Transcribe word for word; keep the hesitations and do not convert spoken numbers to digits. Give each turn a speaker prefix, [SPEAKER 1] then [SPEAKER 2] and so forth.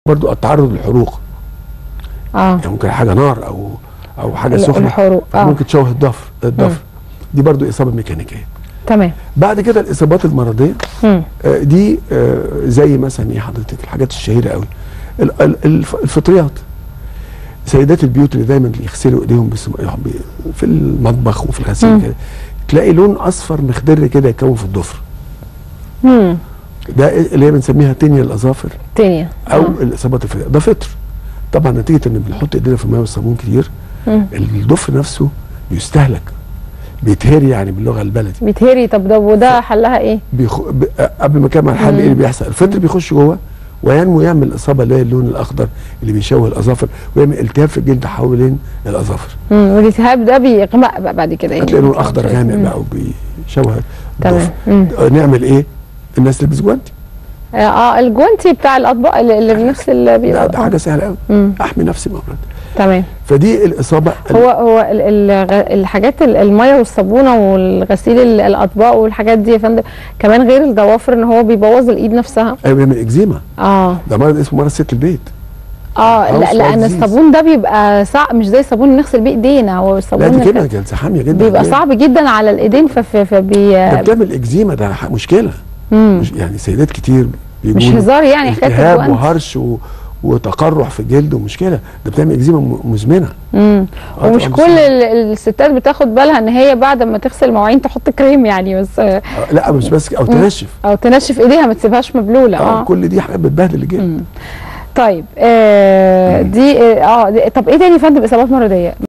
[SPEAKER 1] برضو التعرض للحروق.
[SPEAKER 2] اه
[SPEAKER 1] يعني ممكن حاجه نار او او حاجه سخنه،
[SPEAKER 2] الحروق اه
[SPEAKER 1] ممكن تشوه الضفر الضفر دي برضو اصابه ميكانيكيه.
[SPEAKER 2] تمام.
[SPEAKER 1] بعد كده الاصابات المرضيه
[SPEAKER 2] مم.
[SPEAKER 1] آه دي آه زي مثلا ايه حضرتك الحاجات الشهيره قوي الفطريات. سيدات البيوت اللي دايما يغسلوا ايديهم في المطبخ وفي الغسيل كده، تلاقي لون اصفر مخضر كده يكون في الضفر.
[SPEAKER 2] امم
[SPEAKER 1] ده اللي هي بنسميها تينيا الاظافر.
[SPEAKER 2] تينيا
[SPEAKER 1] او آه. الاصابات الفطريه ده فطر. طبعا نتيجه ان بنحط ايدينا في الماء والصابون كتير، مم. الضفر نفسه بيستهلك، بيتهري يعني باللغه البلدي.
[SPEAKER 2] بيتهري. طب ده وده حلها ايه؟
[SPEAKER 1] بيخ... ب... قبل ما اكمل الحل ايه اللي بيحصل؟ الفطر بيخش جوه وينمو يعمل الاصابه اللي هي اللون الاخضر اللي بيشوه الاظافر ويعمل التهاب في الجلد حوالين الاظافر.
[SPEAKER 2] امم والالتهاب ده بيغمق بقى بعد كده.
[SPEAKER 1] هتلاقي لون اخضر غامق بقى وبيشوه الضفر. نعمل ايه؟ الناس تلبس جوانتي.
[SPEAKER 2] اه الجوانتي بتاع الاطباق اللي بنفس اللي
[SPEAKER 1] بيبقى ده حاجه سهله قوي. احمي نفسي من الامراض.
[SPEAKER 2] تمام.
[SPEAKER 1] فدي الاصابه.
[SPEAKER 2] هو هو ال ال الحاجات الميه والصابونه والغسيل الاطباق والحاجات دي يا فندم كمان غير الضوافر ان هو بيبوظ الايد نفسها.
[SPEAKER 1] ايوه بيعمل اكزيما.
[SPEAKER 2] اه
[SPEAKER 1] ده مرض اسمه مرض ست البيت.
[SPEAKER 2] اه لا لان الصابون ده بيبقى صعب، مش زي الصابون نغسل بيه ايدينا. هو الصابون
[SPEAKER 1] لا دي كده جلسه حاميه جدا،
[SPEAKER 2] بيبقى صعب جدا على الايدين. فبي
[SPEAKER 1] ده بتعمل اكزيما، ده مشكله. مش يعني سيدات كتير
[SPEAKER 2] مش هزار يعني حكايه
[SPEAKER 1] التهاب وهرش و... وتقرح في الجلد ومشكله، ده بتعمل اكزيما مزمنه.
[SPEAKER 2] امم ومش كل الستات بتاخد بالها ان هي بعد ما تغسل مواعين تحط كريم يعني بس.
[SPEAKER 1] لا مش بس، او تنشف
[SPEAKER 2] او تنشف ايديها ما تسيبهاش مبلوله.
[SPEAKER 1] اه, آه. كل دي حاجات بتبهدل الجلد.
[SPEAKER 2] طيب آه دي اه دي طب ايه تاني يا فندم اصابات مرضيه؟